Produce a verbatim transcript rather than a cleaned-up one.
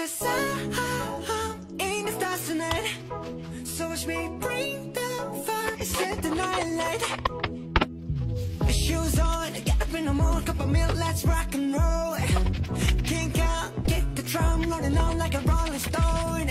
In the stars tonight, so watch me bring the fire, set the night light. Shoes on, get up in the morning, cup of milk, let's rock and roll. Kink out, kick the drum, rolling on like a rolling stone.